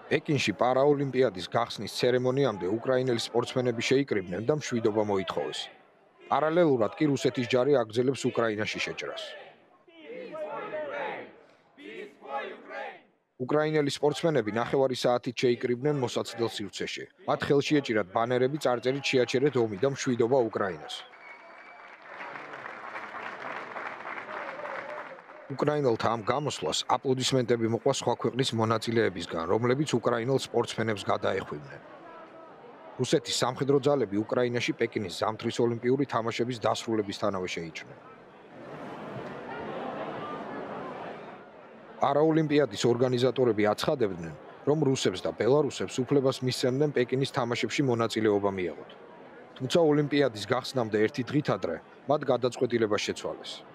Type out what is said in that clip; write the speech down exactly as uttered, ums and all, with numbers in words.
პეკინში პარაოლიმპიადის გახსნის ცერემონიამდე უკრაინელი სპორტსმენები შეიკრიბნენ და მშვიდობა მოითხოვეს. პარალელურად კი რუსეთის ჯარი აგრძელებს უკრაინაში შეჭრას. უკრაინელი სპორტსმენები ნახევარი საათით შეიკრიბნენ მოსაცდელ სივრცეში. მათ ხელში ეჭირათ ბანერები წარწერით შეაჩერეთ ომი და მშვიდობა უკრაინას. უკრაინელთა ამ გამოსვლას აპლოდისმენტები მოყვა სხვა ქვეყნის მონაწილეებისგან, რომლებიც უკრაინელ სპორტსმენებს გადაეხვიდნენ. რუსეთის სამხედრო ძალები უკრაინაში პეკინის ზამთრის ოლიმპიური თამაშების დასრულებისთანავე შეიჭრნენ. პარაოლიმპიადის ორგანიზატორები აცხადებდნენ, რომ რუსებს და ბელარუსებს უფლებას მისცემდნენ პეკინის თამაშებში მონაწილეობა მიეღოთ. თუმცა ოლიმპიადის გახსნამდე ერთი დღით ადრე მათ გადაწყვეტილება შეცვალეს.